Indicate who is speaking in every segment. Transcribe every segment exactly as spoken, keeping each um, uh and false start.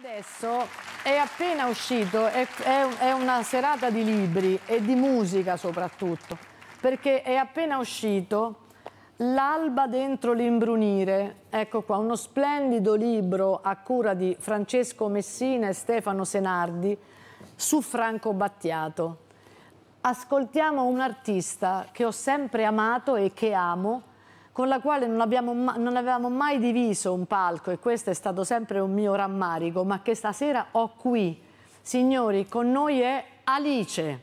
Speaker 1: Adesso è appena uscito, è, è, è una serata di libri e di musica soprattutto, perché è appena uscito L'alba dentro l'imbrunire, ecco qua, uno splendido libro a cura di Francesco Messina e Stefano Senardi su Franco Battiato. Ascoltiamo un artista che ho sempre amato e che amo, con la quale non, abbiamo, non avevamo mai diviso un palco, e questo è stato sempre un mio rammarico, ma che stasera ho qui. Signori, con noi è Alice.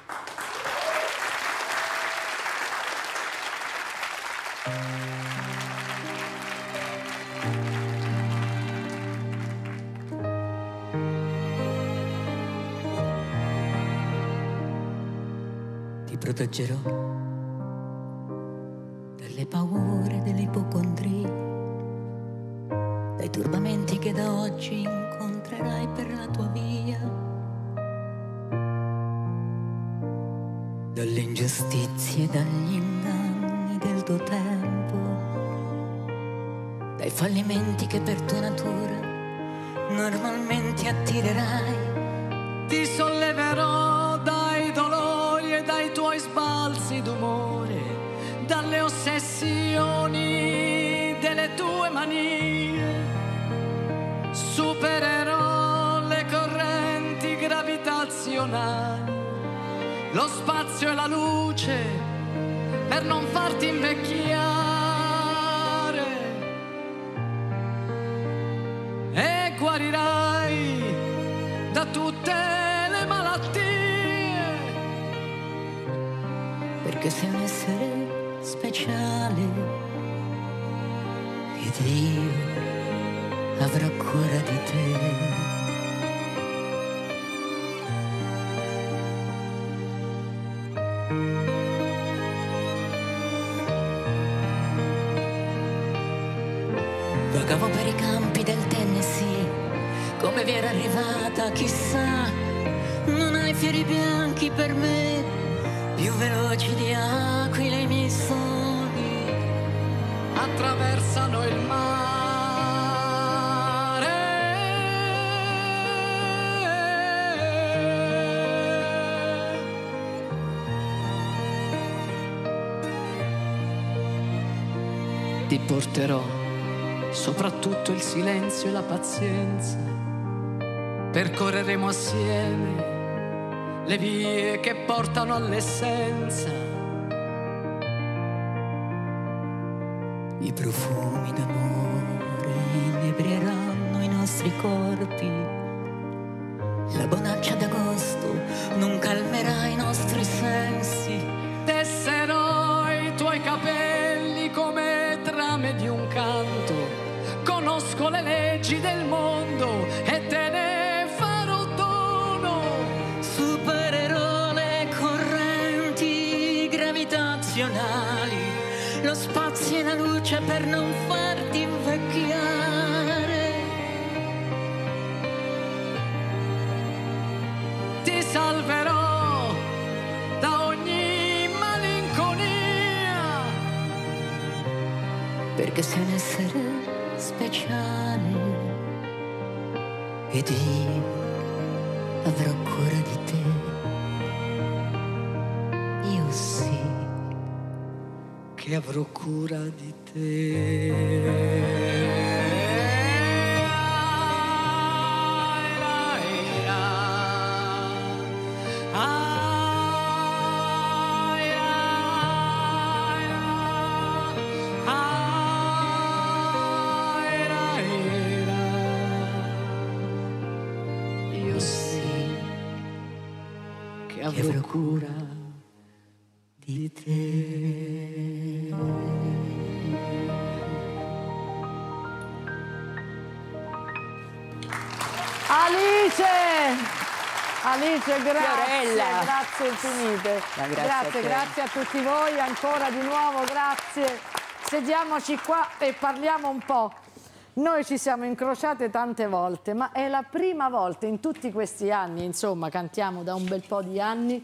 Speaker 2: Ti proteggerò dalle paure dell'ipocondria, dai turbamenti che da oggi incontrerai per la tua via, dalle ingiustizie e dagli inganni del tuo tempo, dai fallimenti che per tua natura normalmente attirerai.
Speaker 3: Ti solleverò dai dolori e dai tuoi sbalzi d'umore, dalle ossessioni delle tue manie. Supererò le correnti gravitazionali, lo spazio e la luce per non farti invecchiare, e guarirai da tutte le malattie,
Speaker 2: perché sei un essere speciale ed io avrò cura di te. Vagavo per i campi del Tennessee, come vi era arrivata chissà. Non hai fiori bianchi per me, più veloci di aquile i miei sogni
Speaker 3: attraversano il mare. Ti porterò soprattutto il silenzio e la pazienza, percorreremo assieme le vie che portano all'essenza.
Speaker 2: I profumi d'amore inebrieranno i nostri corpi, la bonaccia d'agosto non calmerà i nostri sensi.
Speaker 3: Tesserò i tuoi capelli come trame di un canto, conosco le leggi del mondo e te ne farò dono.
Speaker 2: Supererò le correnti gravitazionali, lo spazio e la luce per non farti invecchiare.
Speaker 3: Ti salverò da ogni malinconia,
Speaker 2: perché sei un essere speciale ed io avrò cura di te. Io sì
Speaker 3: che avrò cura di te. Io sì che avrò cura di te.
Speaker 1: Alice! Alice, grazie,
Speaker 4: Fiorella.
Speaker 1: grazie infinite.
Speaker 4: Ma grazie
Speaker 1: grazie,
Speaker 4: a te.
Speaker 1: grazie a tutti voi, ancora di nuovo, grazie. Sediamoci qua e parliamo un po'. Noi ci siamo incrociate tante volte, ma è la prima volta in tutti questi anni, insomma, cantiamo da un bel po' di anni,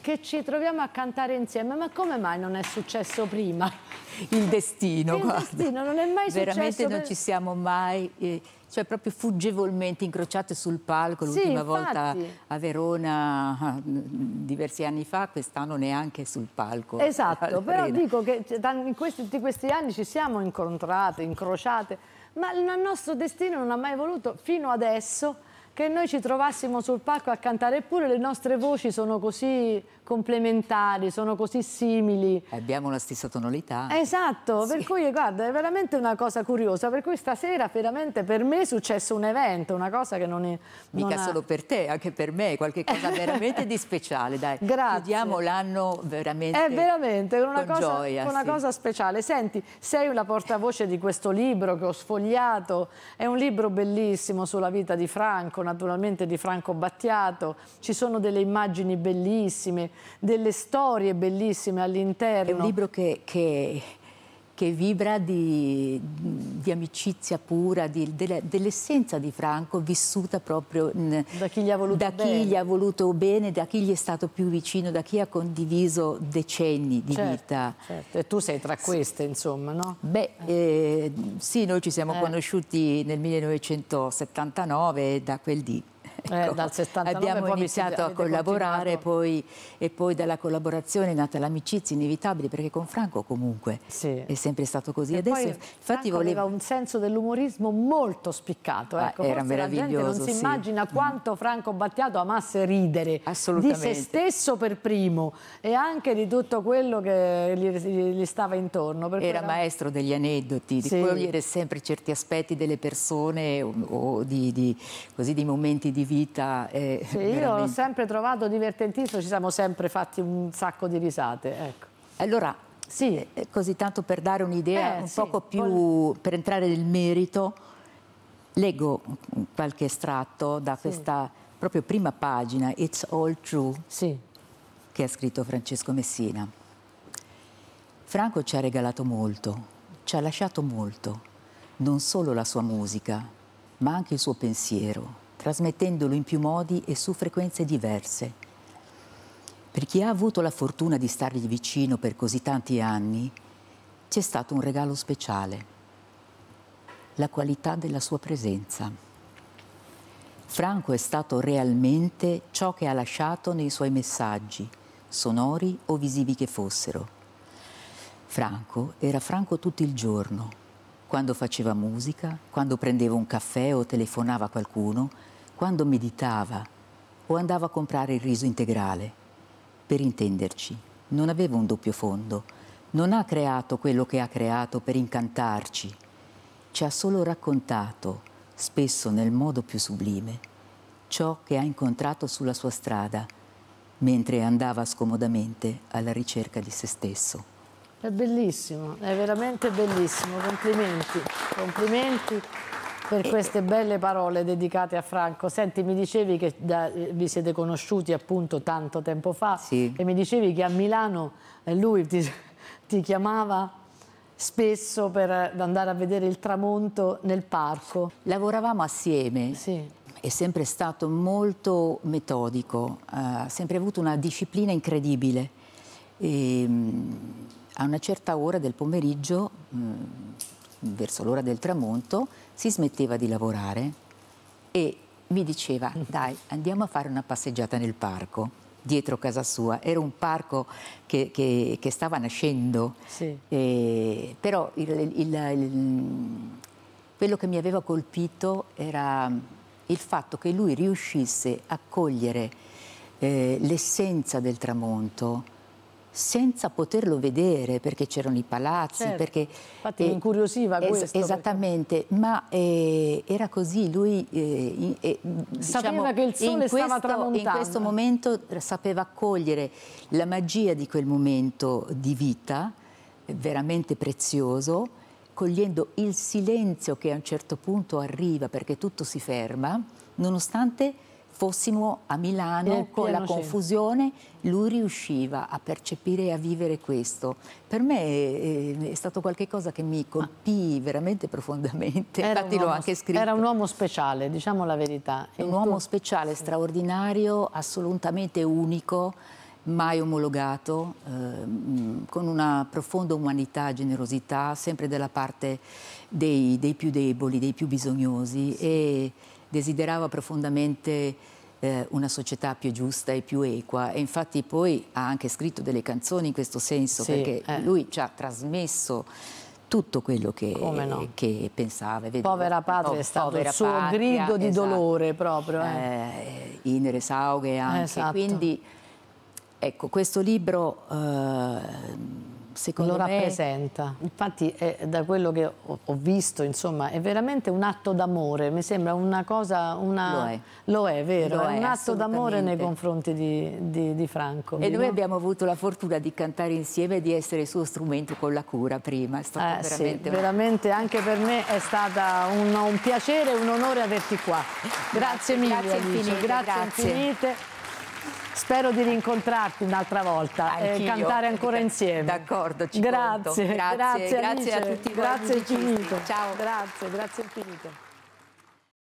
Speaker 1: che ci troviamo a cantare insieme. Ma come mai non è successo prima?
Speaker 4: Il destino,
Speaker 1: Il
Speaker 4: guarda.
Speaker 1: destino, non è mai
Speaker 4: Veramente
Speaker 1: successo.
Speaker 4: non
Speaker 1: per...
Speaker 4: ci siamo mai, eh, cioè proprio fuggevolmente incrociate sul palco. L'ultima
Speaker 1: sì,
Speaker 4: volta a Verona, diversi anni fa, quest'anno neanche sul palco.
Speaker 1: Esatto, però dico che in questi, in questi anni ci siamo incontrate, incrociate, ma il nostro destino non ha mai voluto, fino adesso, che noi ci trovassimo sul palco a cantare, eppure le nostre voci sono così complementari, sono così simili.
Speaker 4: Abbiamo la stessa tonalità.
Speaker 1: Esatto,
Speaker 4: sì.
Speaker 1: Per cui guarda, è veramente una cosa curiosa, per cui stasera veramente per me è successo un evento, una cosa che non è... Non
Speaker 4: Mica
Speaker 1: ha...
Speaker 4: solo per te, anche per me, qualche cosa veramente di speciale, dai.
Speaker 1: Grazie.
Speaker 4: Chiudiamo l'anno veramente
Speaker 1: È veramente una,
Speaker 4: con
Speaker 1: cosa,
Speaker 4: gioia,
Speaker 1: una
Speaker 4: sì.
Speaker 1: cosa speciale. Senti, sei la portavoce di questo libro che ho sfogliato, è un libro bellissimo sulla vita di Franco, naturalmente di Franco Battiato, ci sono delle immagini bellissime, delle storie bellissime all'interno.
Speaker 4: È un libro che, che, che vibra di, di amicizia pura, di, dell'essenza di Franco vissuta proprio
Speaker 1: da chi gli ha voluto
Speaker 4: da
Speaker 1: bene.
Speaker 4: chi gli ha voluto bene, da chi gli è stato più vicino, da chi ha condiviso decenni di
Speaker 1: certo,
Speaker 4: vita.
Speaker 1: Certo. E tu sei tra queste, insomma, no?
Speaker 4: Beh, eh, sì, noi ci siamo
Speaker 1: eh.
Speaker 4: conosciuti nel millenovecentosettantanove e da quel dì.
Speaker 1: Eh, dal settantanove
Speaker 4: abbiamo
Speaker 1: poi
Speaker 4: iniziato
Speaker 1: siete,
Speaker 4: a collaborare poi, e poi dalla collaborazione è nata l'amicizia inevitabile, perché con Franco comunque
Speaker 1: sì.
Speaker 4: è sempre stato così.
Speaker 1: E
Speaker 4: adesso
Speaker 1: poi
Speaker 4: infatti
Speaker 1: Franco
Speaker 4: volevo...
Speaker 1: aveva un senso dell'umorismo molto spiccato,
Speaker 4: ah,
Speaker 1: ecco.
Speaker 4: era
Speaker 1: Forse la gente non si
Speaker 4: sì.
Speaker 1: immagina quanto Franco Battiato amasse ridere di se stesso per primo e anche di tutto quello che gli, gli stava intorno.
Speaker 4: Era, era maestro degli aneddoti,
Speaker 1: sì.
Speaker 4: di cogliere sempre certi aspetti delle persone o, o di, di, così, di momenti di vita. Eh,
Speaker 1: Sì, io l'ho sempre trovato divertentissimo, ci siamo sempre fatti un sacco di risate. Ecco.
Speaker 4: Allora, sì, eh, così tanto per dare un'idea
Speaker 1: eh,
Speaker 4: un
Speaker 1: sì,
Speaker 4: poco più,
Speaker 1: poi...
Speaker 4: per entrare nel merito, leggo qualche estratto da
Speaker 1: sì.
Speaker 4: questa proprio prima pagina, It's All True,
Speaker 1: sì.
Speaker 4: che ha scritto Francesco Messina. Franco ci ha regalato molto, ci ha lasciato molto, non solo la sua musica, ma anche il suo pensiero, trasmettendolo in più modi e su frequenze diverse. Per chi ha avuto la fortuna di stargli vicino per così tanti anni, c'è stato un regalo speciale, la qualità della sua presenza. Franco è stato realmente ciò che ha lasciato nei suoi messaggi, sonori o visivi che fossero. Franco era Franco tutto il giorno, quando faceva musica, quando prendeva un caffè o telefonava a qualcuno, quando meditava o andava a comprare il riso integrale. Per intenderci, non aveva un doppio fondo, non ha creato quello che ha creato per incantarci, ci ha solo raccontato, spesso nel modo più sublime, ciò che ha incontrato sulla sua strada, mentre andava scomodamente alla ricerca di se stesso.
Speaker 1: È bellissimo, è veramente bellissimo, complimenti, complimenti per queste belle parole dedicate a Franco. Senti, mi dicevi che da, vi siete conosciuti appunto tanto tempo fa,
Speaker 4: sì.
Speaker 1: E mi dicevi che a Milano eh, lui ti, ti chiamava spesso per andare a vedere il tramonto nel parco.
Speaker 4: Lavoravamo assieme,
Speaker 1: sì.
Speaker 4: È sempre stato molto metodico, ha sempre avuto una disciplina incredibile. E, a una certa ora del pomeriggio, mh, verso l'ora del tramonto, si smetteva di lavorare e mi diceva: dai, andiamo a fare una passeggiata nel parco, dietro casa sua. Era un parco che, che, che stava nascendo,
Speaker 1: sì.
Speaker 4: E, però il, il, il, quello che mi aveva colpito era il fatto che lui riuscisse a cogliere eh, l'essenza del tramonto senza poterlo vedere, perché c'erano i palazzi,
Speaker 1: certo.
Speaker 4: Perché
Speaker 1: infatti eh, mi incuriosiva
Speaker 4: es
Speaker 1: questo.
Speaker 4: Esattamente, perché... ma eh, era così, lui eh, eh,
Speaker 1: sapeva
Speaker 4: diciamo,
Speaker 1: che il sole
Speaker 4: in questo,
Speaker 1: stava tramontando.
Speaker 4: In questo momento sapeva cogliere la magia di quel momento di vita, veramente prezioso, cogliendo il silenzio che a un certo punto arriva perché tutto si ferma, nonostante fossimo a Milano con la confusione, lui riusciva a percepire e a vivere questo. Per me è, è stato qualcosa che mi colpì veramente profondamente, infatti l'ho anche scritto.
Speaker 1: Era un uomo speciale, diciamo la verità.
Speaker 4: È un uomo speciale, straordinario, assolutamente unico, mai omologato, eh, con una profonda umanità, generosità, sempre dalla parte dei, dei più deboli, dei più bisognosi, e desiderava profondamente eh, una società più giusta e più equa, e infatti poi ha anche scritto delle canzoni in questo senso,
Speaker 1: sì,
Speaker 4: perché
Speaker 1: eh.
Speaker 4: lui ci ha trasmesso tutto quello che,
Speaker 1: no?
Speaker 4: che pensava. Vedi,
Speaker 1: Povera patria è stato il suo
Speaker 4: patria,
Speaker 1: grido di
Speaker 4: esatto.
Speaker 1: dolore proprio. Eh.
Speaker 4: Eh, Inere Saughe anche,
Speaker 1: esatto.
Speaker 4: Quindi ecco, questo libro eh, secondo
Speaker 1: lo
Speaker 4: me...
Speaker 1: rappresenta. Infatti è, da quello che ho, ho visto, insomma, è veramente un atto d'amore, mi sembra una cosa, una...
Speaker 4: Lo è.
Speaker 1: Lo è, vero,
Speaker 4: Lo
Speaker 1: è
Speaker 4: è,
Speaker 1: un atto d'amore nei
Speaker 4: assolutamente.
Speaker 1: confronti di, di, di Franco.
Speaker 4: E
Speaker 1: no?
Speaker 4: noi abbiamo avuto la fortuna di cantare insieme e di essere suo strumento con la cura prima. È stato
Speaker 1: Eh,
Speaker 4: veramente...
Speaker 1: sì, veramente anche per me è stata un, un piacere e un onore averti qua. Grazie, grazie mille,
Speaker 4: grazie
Speaker 1: Alice,
Speaker 4: infinite,
Speaker 1: grazie,
Speaker 4: grazie.
Speaker 1: infinite. Spero di rincontrarti un'altra volta e cantare ancora insieme.
Speaker 4: D'accordo, ci
Speaker 1: grazie,
Speaker 4: conto. Grazie,
Speaker 1: grazie,
Speaker 4: grazie
Speaker 1: Alice.
Speaker 4: a tutti voi
Speaker 1: Grazie
Speaker 4: musicisti.
Speaker 1: infinito.
Speaker 4: Ciao.
Speaker 1: Grazie, grazie infinite.